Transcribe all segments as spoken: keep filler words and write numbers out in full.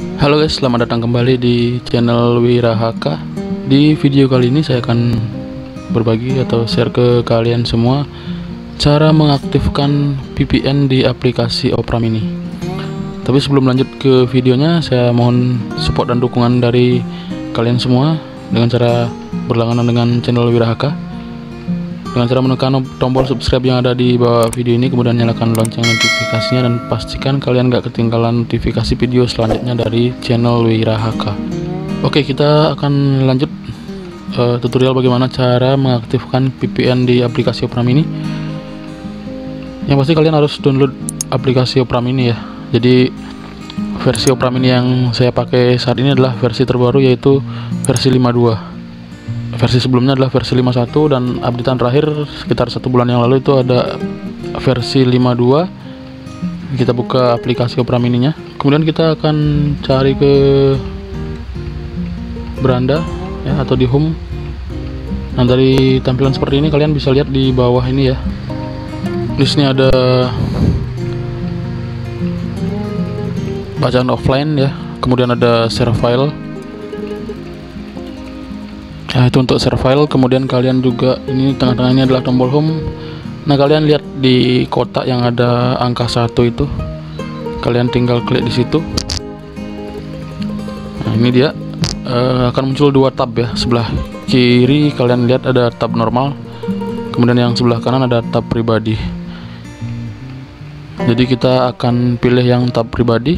Halo guys, selamat datang kembali di channel Wirahaka. Di video kali ini saya akan berbagi atau share ke kalian semua cara mengaktifkan V P N di aplikasi Opera Mini. Tapi sebelum lanjut ke videonya, saya mohon support dan dukungan dari kalian semua dengan cara berlangganan dengan channel Wirahaka, dengan cara menekan tombol subscribe yang ada di bawah video ini, kemudian nyalakan lonceng notifikasinya, dan pastikan kalian gak ketinggalan notifikasi video selanjutnya dari channel Wirahaka. Oke, kita akan lanjut uh, tutorial bagaimana cara mengaktifkan V P N di aplikasi Opera Mini. Yang pasti kalian harus download aplikasi Opera Mini ya. Jadi versi Opera Mini yang saya pakai saat ini adalah versi terbaru, yaitu versi lima puluh dua. Versi sebelumnya adalah versi lima puluh satu, dan updatean terakhir sekitar satu bulan yang lalu itu ada versi lima puluh dua. Kita buka aplikasi Opera Mininya, kemudian kita akan cari ke beranda ya, atau di home. Nah, dari tampilan seperti ini kalian bisa lihat di bawah ini ya, di sini ada bacaan offline ya, kemudian ada share file. Nah, itu untuk share file. Kemudian kalian juga, ini tengah-tengah ini adalah tombol home. Nah, kalian lihat di kotak yang ada angka satu itu, kalian tinggal klik di situ. Nah, ini dia uh, akan muncul dua tab ya. Sebelah kiri kalian lihat ada tab normal, kemudian yang sebelah kanan ada tab pribadi. Jadi kita akan pilih yang tab pribadi,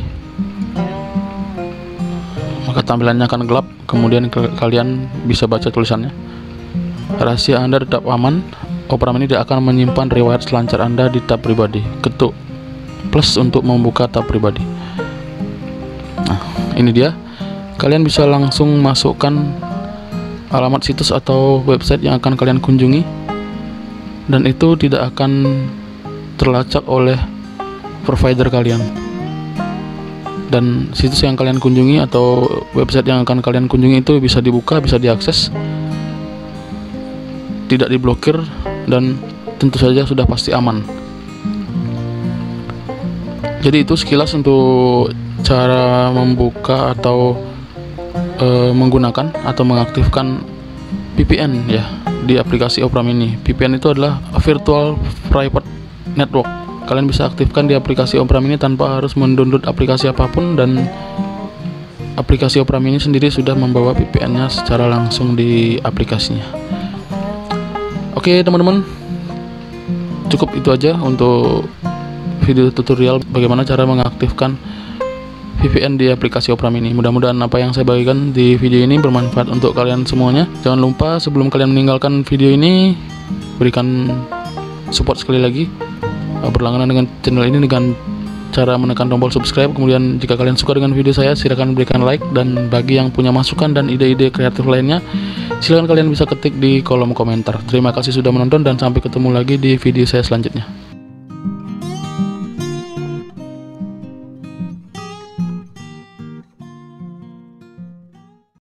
maka tampilannya akan gelap. Kemudian ke kalian bisa baca tulisannya, rahasia Anda tetap aman, Opera Mini tidak akan menyimpan riwayat selancar Anda di tab pribadi. Ketuk plus untuk membuka tab pribadi. Nah, ini dia. Kalian bisa langsung masukkan alamat situs atau website yang akan kalian kunjungi, dan itu tidak akan terlacak oleh provider kalian. Dan situs yang kalian kunjungi atau website yang akan kalian kunjungi itu bisa dibuka, bisa diakses, tidak diblokir, dan tentu saja sudah pasti aman. Jadi itu sekilas untuk cara membuka atau e, menggunakan atau mengaktifkan V P N ya di aplikasi Opera Mini. V P N itu adalah Virtual Private Network. Kalian bisa aktifkan di aplikasi Opera Mini tanpa harus mendownload aplikasi apapun, dan aplikasi Opera Mini sendiri sudah membawa V P N-nya secara langsung di aplikasinya. Oke teman-teman, cukup itu aja untuk video tutorial bagaimana cara mengaktifkan V P N di aplikasi Opera Mini. Mudah-mudahan apa yang saya bagikan di video ini bermanfaat untuk kalian semuanya. Jangan lupa sebelum kalian meninggalkan video ini, berikan support sekali lagi, berlangganan dengan channel ini dengan cara menekan tombol subscribe. Kemudian jika kalian suka dengan video saya, silakan berikan like, dan bagi yang punya masukan dan ide-ide kreatif lainnya, silakan kalian bisa ketik di kolom komentar. Terima kasih sudah menonton, dan sampai ketemu lagi di video saya selanjutnya.